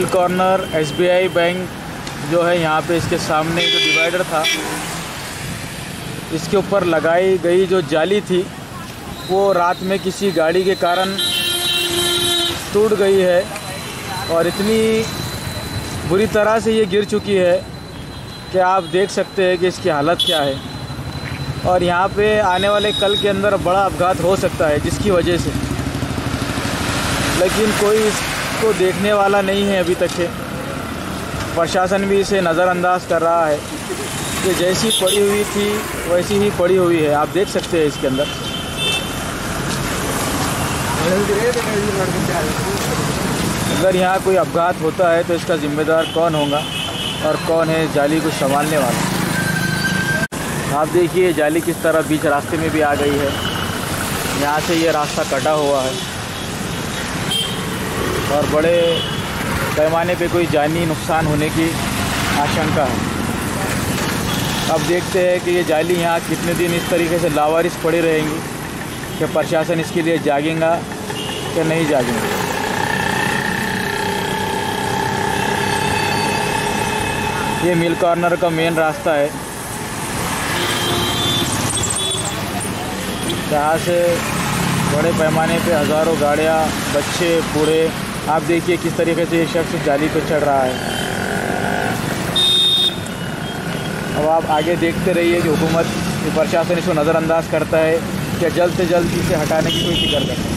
Corner SBI bank जो है यहाँ पे, इसके सामने जो डिवाइडर था इसके ऊपर लगाई गई जो जाली थी वो रात में किसी गाड़ी के कारण टूट गई है और इतनी बुरी तरह से ये गिर चुकी है कि आप देख सकते हैं कि इसकी हालत क्या है। और यहाँ पे आने वाले कल के अंदर बड़ा अपघात हो सकता है जिसकी वजह से, लेकिन कोई इसको देखने वाला नहीं है अभी तक है। प्रशासन भी इसे नज़रअंदाज कर रहा है कि जैसी पड़ी हुई थी वैसी ही पड़ी हुई है। आप देख सकते हैं इसके अंदर। अगर यहाँ कोई अपघात होता है तो इसका ज़िम्मेदार कौन होगा और कौन है जाली को संभालने वाला। आप देखिए जाली किस तरह बीच रास्ते में भी आ गई है। यहाँ से ये रास्ता कटा हुआ है और बड़े पैमाने पे कोई जानी नुकसान होने की आशंका है। अब देखते हैं कि ये जाली यहाँ कितने दिन इस तरीके से लावारिस पड़ी रहेंगी, कि प्रशासन इसके लिए जागेगा कि नहीं जागेगा। ये मिल कॉर्नर का मेन रास्ता है जहाँ से बड़े पैमाने पे हज़ारों गाड़ियाँ, बच्चे, बूढ़े, आप देखिए किस तरीके से ये शख्स जाली पे चढ़ रहा है। अब आप आगे देखते रहिए कि हुकूमत, प्रशासन इसको नज़रअंदाज करता है कि जल्द से जल्द इसे हटाने की कोई फिक्र करता है।